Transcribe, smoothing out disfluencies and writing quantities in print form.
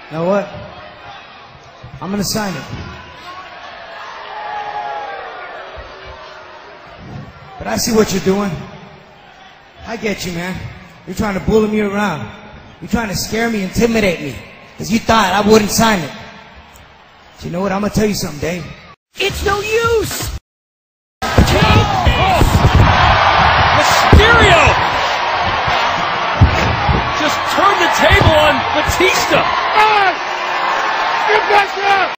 You know what? I'm gonna sign it. But I see what you're doing. I get you, man. You're trying to bully me around. You're trying to scare me, intimidate me. Because you thought I wouldn't sign it. But you know what? I'm gonna tell you something, Dave. It's no use! Mysterio just turned the table on Batista. Get back there!